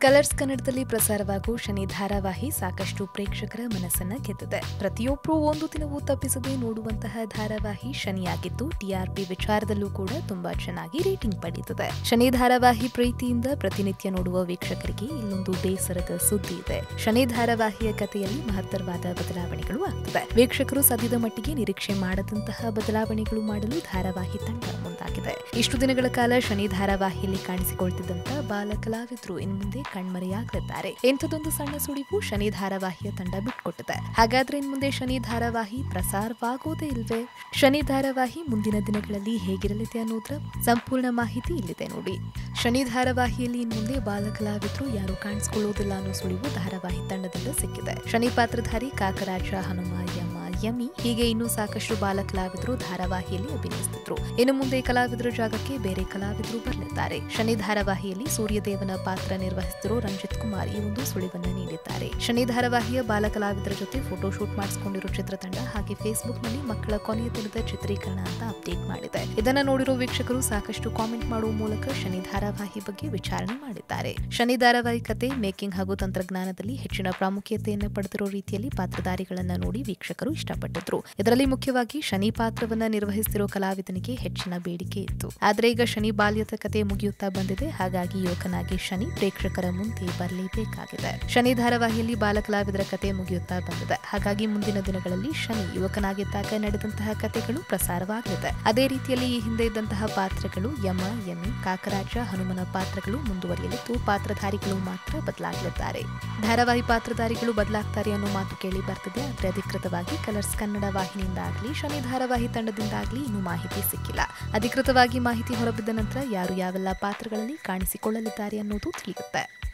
Colours ಕನ್ನಡದಲ್ಲಿ ಪ್ರಸಾರವಾಗುವ ಶನಿ ಧಾರಾವಾಹಿ ಸಾಕಷ್ಟು ಪ್ರೇಕ್ಷಕರ ಮನಸ್ಸನ್ನ ಗೆದ್ದಿದೆ. ಪ್ರತಿಯೊಬ್ಬರೂ ಒಂದು ದಿನವೂ ತಪ್ಪಿಸದೆ ನೋಡುವಂತಹ ಧಾರಾವಾಹಿ ಶನಿಯಾಗಿದ್ದು ಟಿಆರ್ಪಿ ವಿಚಾರದಲ್ಲೂ ಕೂಡ ತುಂಬಾ ಚೆನ್ನಾಗಿ ರೇಟಿಂಗ್ ಪಡೆಯುತ್ತದೆ. ಶನಿ ಧಾರಾವಾಹಿ ಪ್ರೀತಿಯಿಂದ ಪ್ರತಿನಿತ್ಯ ನೋಡುವ ವೀಕ್ಷಕರಿಗೆ ಇಲ್ಲೊಂದು ಬೇಸರದ ಸುದ್ದಿ ಇದೆ. ಶನಿ ಧಾರಾವಾಹಿಯ ಕಥೆಯಲ್ಲಿ ಮಹತ್ತರವಾದ ಬದಲಾವಣೆಗಳು ಆಗ್ತದೆ. ವೀಕ್ಷಕರು ಸದ್ಯದ ಮಟ್ಟಿಗೆ ನಿರೀಕ್ಷೆ ಮಾಡದಂತಹ ಬದಲಾವಣೆಗಳು ಮಾಡಲು ಧಾರಾವಾಹಿ ತಂಡ ಮುಂದಾಗಿದೆ. ಇಷ್ಟು ದಿನಗಳ ಕಾಲ ಶನಿ ಧಾರಾವಾಹಿಯಲ್ಲಿ ಕಾಣಿಸಿಕೊಳ್ತಿದ್ದಂತ ಬಾಲ ಕಲಾವಿದರು ಇನ್ನು ಮುಂದೆ ಕಣ್ಮರೆಯಾಗಲಿದ್ದಾರೆ. ಇಂಥದೊಂದು ಸಣ್ಣ ಸುಳಿವು ಶನಿ ಧಾರಾವಾಹಿಯ ತಂಡ ಬಿಟ್ಕೊಟ್ಟಿದೆ. ಹಾಗಾದ್ರೆ ಇನ್ನು ಮುಂದೆ ಶನಿ ಧಾರಾವಾಹಿ ಪ್ರಸಾರವಾಗೋದೇ ಇಲ್ವೇ? ಶನಿ ಧಾರಾವಾಹಿ ಮುಂದಿನ ದಿನಗಳಲ್ಲಿ ಹೇಗಿರಲಿದೆ ಅನ್ನೋದ್ರ ಸಂಪೂರ್ಣ ಮಾಹಿತಿ ಇಲ್ಲಿದೆ ನೋಡಿ. ಶನಿ ಧಾರಾವಾಹಿಯಲ್ಲಿ ಇನ್ನು ಮುಂದೆ ಬಾಲ ಕಲಾವಿದರು ಯಾರು ಕಾಣಿಸಿಕೊಳ್ಳೋದಿಲ್ಲ ಅನ್ನೋ ಸುಳಿವು ಧಾರಾವಾಹಿ ತಂಡದಿಂದ ಸಿಕ್ಕಿದೆ. ಶನಿ ಪಾತ್ರಧಾರಿ ಕಾಕರಾಜ, ಹನುಮ, ಯಮ, ಯಮಿ ಹೀಗೆ ಇನ್ನೂ ಸಾಕಷ್ಟು ಬಾಲ ಕಲಾವಿದರು ಧಾರಾವಾಹಿಯಲ್ಲಿ ಅಭಿನಯಿಸುತ್ತಿದ್ರು. ಇನ್ನು ಮುಂದೆ ಕಲಾವಿದರ ಜಾಗಕ್ಕೆ ಬೇರೆ ಕಲಾವಿದರು ಬರಲಿದ್ದಾರೆ. ಶನಿ ಧಾರಾವಾಹಿಯಲ್ಲಿ ಸೂರ್ಯದೇವನ ಪಾತ್ರ ನಿರ್ವಹಿಸಿದ್ರು ರಂಜಿತ್ ಕುಮಾರ್ ಈ ಒಂದು ಸುಳಿವನ್ನ ನೀಡಿದ್ದಾರೆ. ಶನಿ ಧಾರಾವಾಹಿಯ ಬಾಲ ಕಲಾವಿದರ ಜೊತೆ ಫೋಟೋ ಶೂಟ್ ಮಾಡಿಸಿಕೊಂಡಿರೋ ಚಿತ್ರತಂಡ ಹಾಗೆ ಫೇಸ್ಬುಕ್ ನಲ್ಲಿ ಮಕ್ಕಳ ಕೊನೆಯ ದಿನದ ಚಿತ್ರೀಕರಣ ಅಂತ ಅಪ್ಡೇಟ್ ಮಾಡಿದೆ. ಇದನ್ನ ನೋಡಿರೋ ವೀಕ್ಷಕರು ಸಾಕಷ್ಟು ಕಾಮೆಂಟ್ ಮಾಡುವ ಮೂಲಕ ಶನಿ ಧಾರಾವಾಹಿ ಬಗ್ಗೆ ವಿಚಾರಣೆ ಮಾಡಿದ್ದಾರೆ. ಶನಿ ಧಾರಾವಾಹಿ ಕತೆ ಮೇಕಿಂಗ್ ಹಾಗೂ ತಂತ್ರಜ್ಞಾನದಲ್ಲಿ ಹೆಚ್ಚಿನ ಪ್ರಾಮುಖ್ಯತೆಯನ್ನು ಪಡೆದಿರೋ ರೀತಿಯಲ್ಲಿ ಪಾತ್ರಧಾರಿಗಳನ್ನ ನೋಡಿ ವೀಕ್ಷಕರು ಇಷ್ಟಪಟ್ಟಿದ್ರು. ಇದರಲ್ಲಿ ಮುಖ್ಯವಾಗಿ ಶನಿ ಪಾತ್ರವನ್ನ ನಿರ್ವಹಿಸಿರೋ ಕಲಾವಿದನಿಗೆ ಹೆಚ್ಚಿನ ಬೇಡಿಕೆ ಇತ್ತು. ಆದ್ರೆ ಈಗ ಶನಿ ಬಾಲ್ಯದ ಕತೆ ಮುಗಿಯುತ್ತಾ ಬಂದಿದೆ. ಹಾಗಾಗಿ ಯುವಕನಾಗಿ ಶನಿ ಪ್ರೇಕ್ಷಕರ ಮುಂದೆ ಬರಲೇಬೇಕಾಗಿದೆ. ಶನಿ ಧಾರಾವಾಹಿಯಲ್ಲಿ ಬಾಲ ಕಲಾವಿದರ ಕತೆ ಮುಗಿಯುತ್ತಾ ಬಂದಿದೆ. ಹಾಗಾಗಿ ಮುಂದಿನ ದಿನಗಳಲ್ಲಿ ಶನಿ ಯುವಕನಾಗಿದ್ದಾಗ ನಡೆದಂತಹ ಕತೆಗಳು ಪ್ರಸಾರವಾಗಲಿದೆ. ಅದೇ ರೀತಿಯಲ್ಲಿ ಈ ಹಿಂದೆ ಇದ್ದಂತಹ ಪಾತ್ರಗಳು ಯಮ, ಯಮಿ, ಕಾಕರಾಜ, ಹನುಮನ ಪಾತ್ರಗಳು ಮುಂದುವರಿಯಲಿದ್ದು ಪಾತ್ರಧಾರಿಗಳು ಮಾತ್ರ ಬದಲಾಗಲಿದ್ದಾರೆ. ಧಾರಾವಾಹಿ ಪಾತ್ರಧಾರಿಗಳು ಬದಲಾಗ್ತಾರೆ ಅನ್ನೋ ಮಾತು ಕೇಳಿ ಬರ್ತಿದೆ. ಆದರೆ ಅಧಿಕೃತವಾಗಿ ಕಲರ್ಸ್ ಕನ್ನಡ ವಾಹಿನಿಯಿಂದ ಆಗಲಿ ಶನಿ ಧಾರಾವಾಹಿ ತಂಡದಿಂದಾಗಲಿ ಇನ್ನೂ ಮಾಹಿತಿ ಸಿಕ್ಕಿಲ್ಲ. ಅಧಿಕೃತವಾಗಿ ಮಾಹಿತಿ ಹೊರಬಿದ್ದ ನಂತರ ಯಾರು ಯಾವೆಲ್ಲ ಪಾತ್ರಗಳಲ್ಲಿ ಕಾಣಿಸಿಕೊಳ್ಳಲಿದ್ದಾರೆ ಅನ್ನೋದು ತಿಳಿಯುತ್ತೆ.